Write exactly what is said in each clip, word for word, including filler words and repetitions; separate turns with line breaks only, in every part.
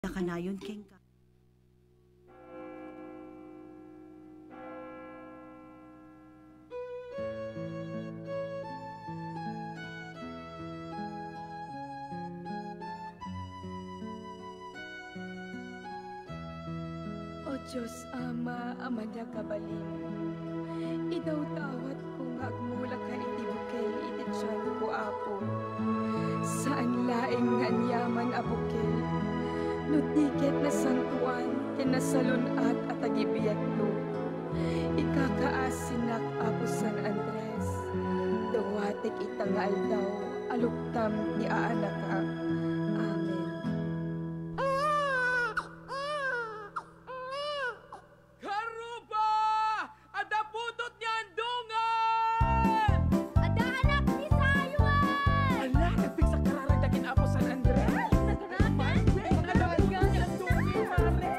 Nakanayon king ka.
O Diyos Ama, Ama niya kabalin. Idawdawat ko nga agmula ka iti bukel iti tiyan ko apo. Saan laing nga niyaman a bukel. No tiket na santuan, kinasalon at atagibiyat to. Ikakaasinak apo San Andres. Dawatek itangal daw, aluktam ti aanak ka. Amen.
Karuba! Ada putot niya andungan!
Ada anak ni Sayuan!
Ala, nagpiksa kararagdakin apo San Andres!
Naganakan?
Ada putot niya andungan, pare!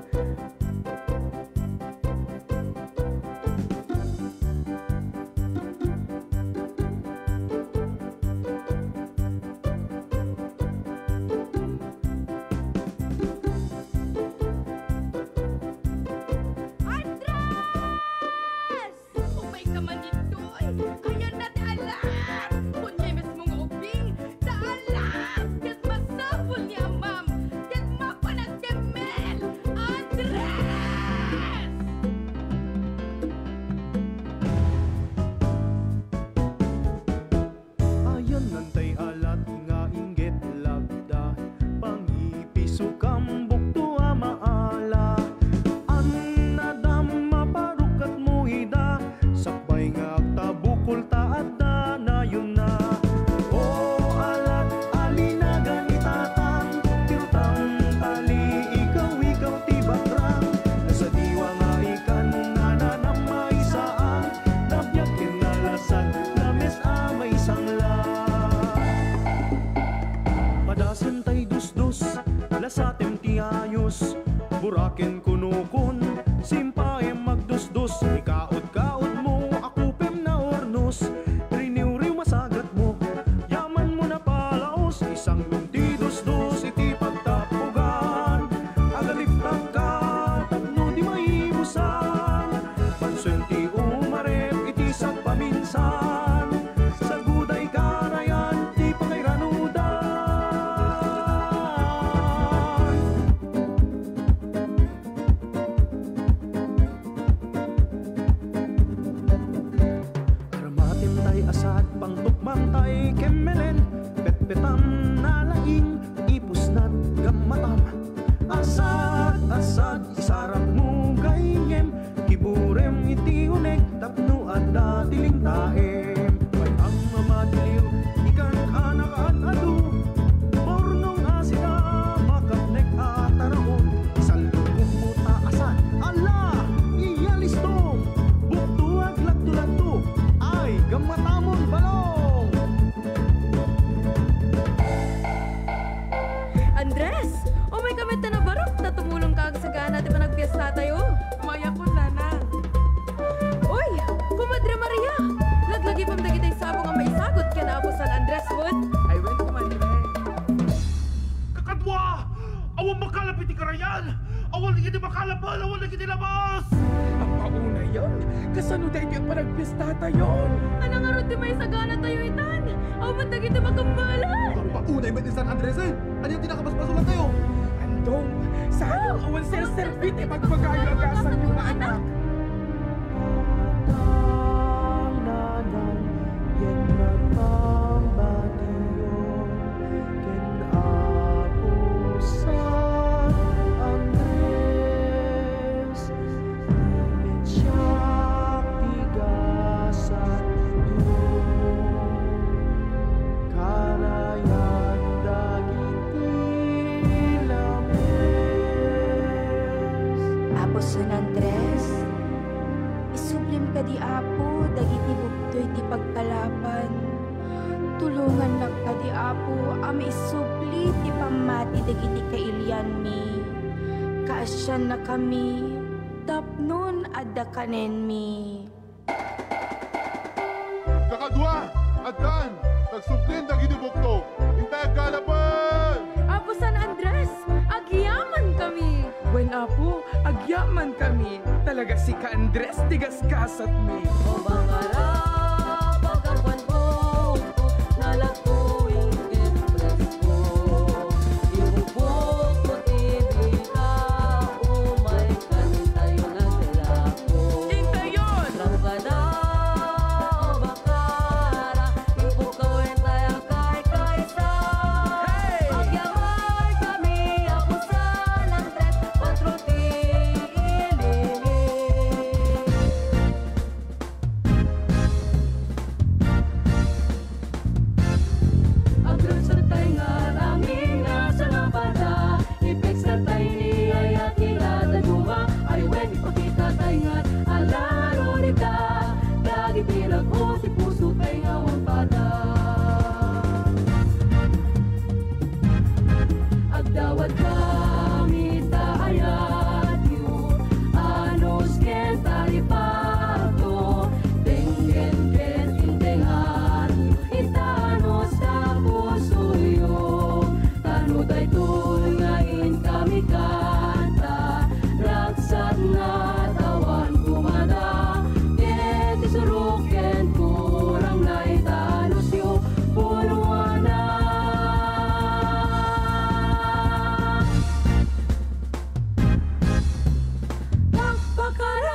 Andres! Umay ka man dito eh! Ayan na di alam! Punyemes mong ubing! Da alam! Ket masapul ni amam! Ket mapanagdemel! Andres!
Ayan nantay alat nga inggit lagda pangipiso kambok tua maala annadam maparukat mo hida sapay nga tabukol taadda na yun na o alat alinagan itatang tirutang tali ikaw ikaw tibakrang nasa diwa nga ikan nananam may saan nabyak kinalasag lames amay sangla padasan tay dus-dus lasatem ti ayos buraken kunukon simpaem magdus-dus ikaot-kaot mo akupem na ornos riniw-riw masagat mo yaman mo na palaos isang lunti dus-dus iti pagtapugan agaliftag ka tapno di maibusan pansen ti umarep iti sagpaminsan sa guday karayan ti pakairanudan Karamatim tay asad pangtukmang tay kemelen petpetam nalaing ipusnat gamatam asad asad isarap mo gayem kiburem iti unek tapno adda tiling taem pay ang mamadiliw ikan anak at adu pornong asida makatnek at taramon salubong mo taasan ala iyalistong buktuag lagto-lagto ay gamatamon balong
Andres! O may kamit na nabarok na tumulong ka sa gana at managpiyesta tayo.
Maya ko nana!
Uy! Kumadre Maria! Laglagi pang dagitay sabong ang maisagot ka na apo San Andres Wood.
I went to Manila.
Kakadwa! Awan makalapit ti karayan! Awan na kita makalapal! Awan na kita labas!
Ang pauna yon, kasano tayo yung panagpista tayo?
Anong nga rin may sagana tayo itan? Aw ba't naging makambala?
Ang paunay ba ni San Andres eh? Ano yung tinakapaspasulan kayo?
Andong, sayang awan sir servit eh magpagayagasan yung mga anak.
Patang nanan yen matang batiyon ken Apo San Andres imetsak tigasan iyo karayan dagiti lames
Apo San Andres, isublim ka di apo, dagiti bugtoy ti pagkalapan. Tulungan lang ka di apo, ami isubli ti pamati dagiti kailian mi. Kaasyan na kami, tapnon adda kanen mi.
Kakadwa! Adan! Nagsublin na ginibukto! Hintay kalaban!
Apo San Andres, agyaw
man kami. Talaga si Ka Andres, tigas-kasat mi.
O bangara, pagkakuan ko, nalakuing impress ko. Ibubok mo tibika, umay kantayo naglako.
Intayon!
Langkada, o bakara, ipukawin tayo kay Kaisa.
Hey!
Agyamay kami, ako sa Andres, patruti ilingi. Agron sa tay nga namin nasa labada, ipeks na tay ni ayat kilala duha. Ay wen ipakita tay nga alaro nita, lagi pinag o ti puso tay nga wampada. Agdawat kami taayat yu, anos ken talipato, tenggen ken intengan, itanos sa puso yu, tano day tulungain kami kanta, raksat nga tawan kumada, ket isuruken kurang na itanos yu, punuan na. Bakara.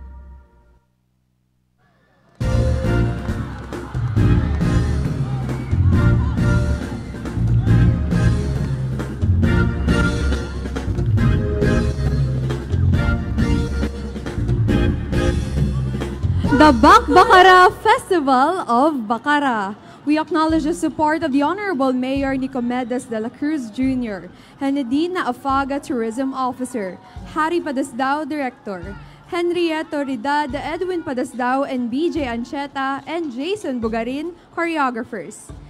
The Bakbakara Festival of Bacara. We acknowledge the support of the Honorable Mayor Nicomedes de la Cruz Junior, Henedina Afaga Tourism Officer, Harry Padasdao Director, Henrietta Ridad, Edwin Padasdao, and B J Ancheta, and Jason Bugarin, choreographers.